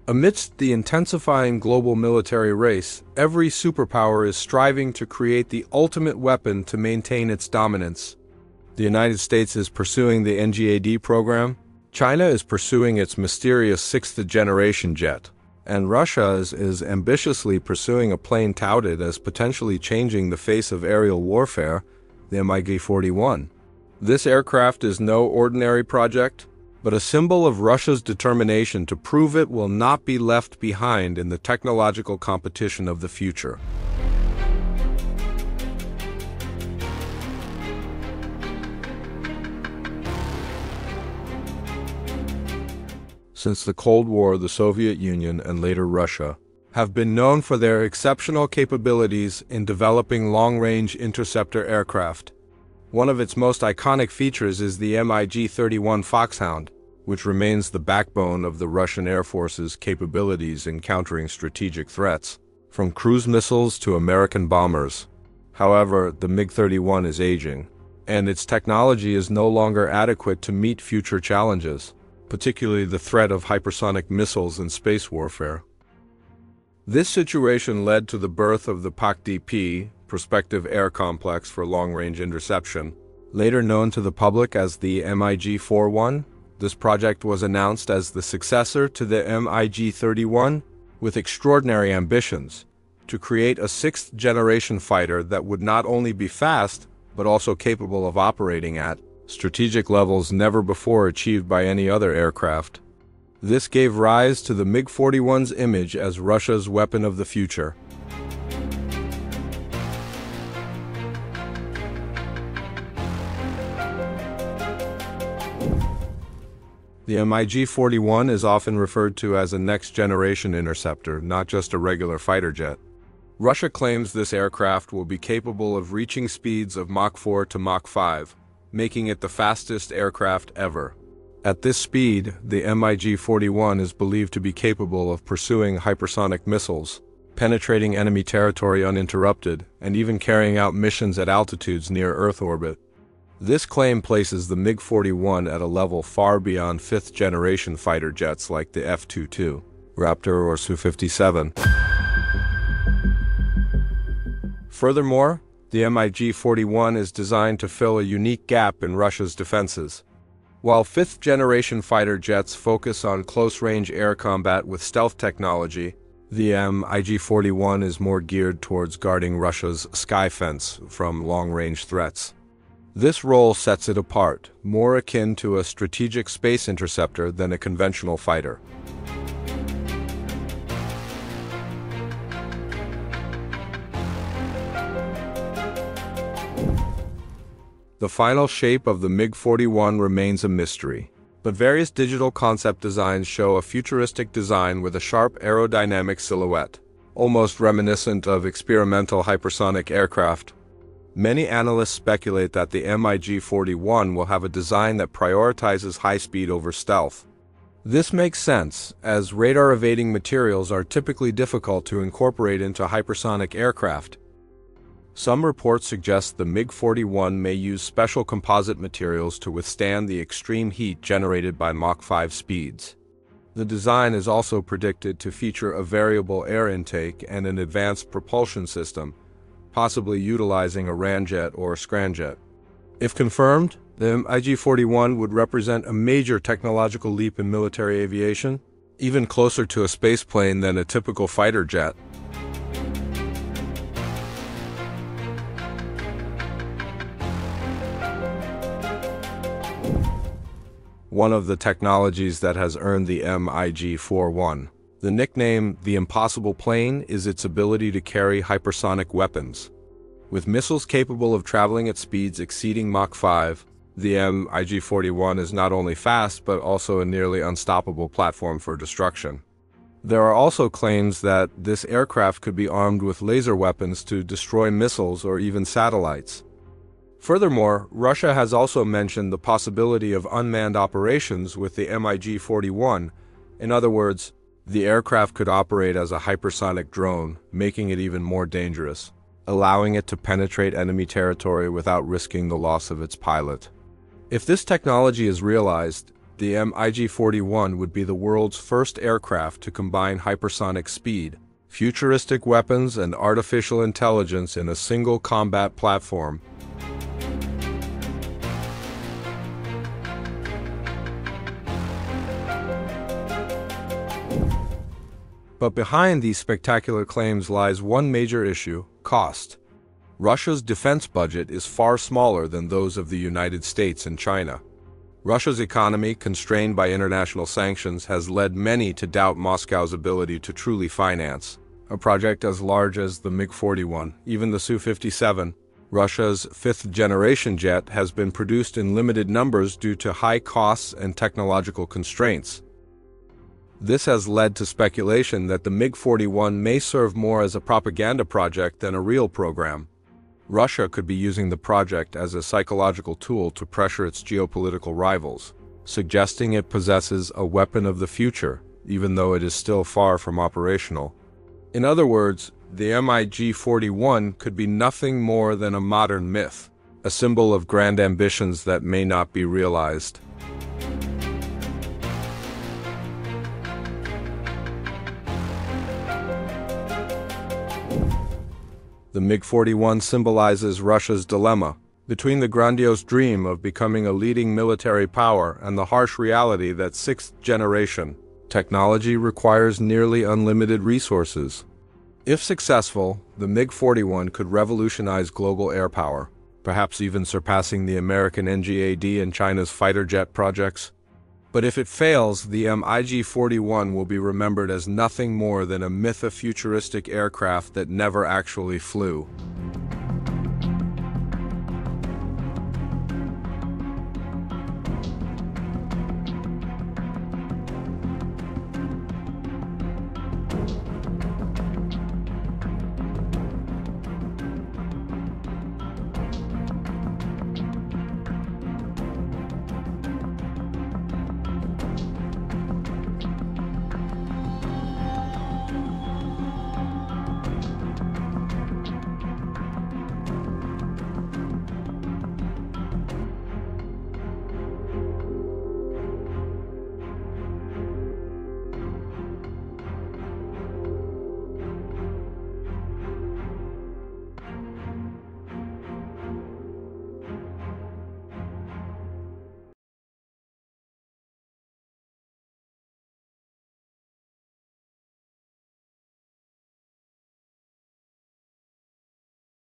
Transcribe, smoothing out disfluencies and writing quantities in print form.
Amidst the intensifying global military race, every superpower is striving to create the ultimate weapon to maintain its dominance. The United States is pursuing the NGAD program, China is pursuing its mysterious sixth-generation jet, and Russia is ambitiously pursuing a plane touted as potentially changing the face of aerial warfare, the MiG-41. This aircraft is no ordinary project, but a symbol of Russia's determination to prove it will not be left behind in the technological competition of the future. Since the Cold War, the Soviet Union and later Russia have been known for their exceptional capabilities in developing long-range interceptor aircraft. One of its most iconic features is the MiG-31 Foxhound, which remains the backbone of the Russian Air Force's capabilities in countering strategic threats, from cruise missiles to American bombers. However, the MiG-31 is aging, and its technology is no longer adequate to meet future challenges, particularly the threat of hypersonic missiles and space warfare. This situation led to the birth of the PAC-DP, Prospective Air Complex for Long-Range Interception, later known to the public as the MiG-41. This project was announced as the successor to the MiG-31, with extraordinary ambitions to create a sixth-generation fighter that would not only be fast, but also capable of operating at strategic levels never before achieved by any other aircraft. This gave rise to the MiG-41's image as Russia's weapon of the future. The MiG-41 is often referred to as a next-generation interceptor, not just a regular fighter jet. Russia claims this aircraft will be capable of reaching speeds of Mach 4 to Mach 5, making it the fastest aircraft ever. At this speed, the MiG-41 is believed to be capable of pursuing hypersonic missiles, penetrating enemy territory uninterrupted, and even carrying out missions at altitudes near Earth orbit. This claim places the MiG-41 at a level far beyond fifth-generation fighter jets like the F-22, Raptor or Su-57. Furthermore, the MiG-41 is designed to fill a unique gap in Russia's defenses. While fifth-generation fighter jets focus on close-range air combat with stealth technology, the MiG-41 is more geared towards guarding Russia's sky fence from long-range threats. This role sets it apart, more akin to a strategic space interceptor than a conventional fighter. The final shape of the MiG-41 remains a mystery, but various digital concept designs show a futuristic design with a sharp aerodynamic silhouette, almost reminiscent of experimental hypersonic aircraft. Many analysts speculate that the MiG-41 will have a design that prioritizes high speed over stealth. This makes sense, as radar-evading materials are typically difficult to incorporate into hypersonic aircraft. Some reports suggest the MiG-41 may use special composite materials to withstand the extreme heat generated by Mach 5 speeds. The design is also predicted to feature a variable air intake and an advanced propulsion system, possibly utilizing a ramjet or scramjet. If confirmed, the MiG-41 would represent a major technological leap in military aviation, even closer to a spaceplane than a typical fighter jet. One of the technologies that has earned the MiG-41 the nickname the Impossible Plane is its ability to carry hypersonic weapons. With missiles capable of traveling at speeds exceeding Mach 5, the MiG-41 is not only fast but also a nearly unstoppable platform for destruction. There are also claims that this aircraft could be armed with laser weapons to destroy missiles or even satellites. Furthermore, Russia has also mentioned the possibility of unmanned operations with the MiG-41. In other words, the aircraft could operate as a hypersonic drone, making it even more dangerous, allowing it to penetrate enemy territory without risking the loss of its pilot. If this technology is realized, The MiG-41 would be the world's first aircraft to combine hypersonic speed, futuristic weapons, and artificial intelligence in a single combat platform. But behind these spectacular claims lies one major issue: cost. Russia's defense budget is far smaller than those of the United States and China. Russia's economy, constrained by international sanctions, has led many to doubt Moscow's ability to truly finance a project as large as the MiG-41. Even the Su-57, Russia's fifth-generation jet, has been produced in limited numbers due to high costs and technological constraints. This has led to speculation that the MiG-41 may serve more as a propaganda project than a real program. Russia could be using the project as a psychological tool to pressure its geopolitical rivals, suggesting it possesses a weapon of the future, even though it is still far from operational. In other words, the MiG-41 could be nothing more than a modern myth, a symbol of grand ambitions that may not be realized. The MiG-41 symbolizes Russia's dilemma between the grandiose dream of becoming a leading military power and the harsh reality that sixth-generation technology requires nearly unlimited resources. If successful, the MiG-41 could revolutionize global air power, perhaps even surpassing the American NGAD and China's fighter jet projects. But if it fails, the MiG-41 will be remembered as nothing more than a myth of futuristic aircraft that never actually flew.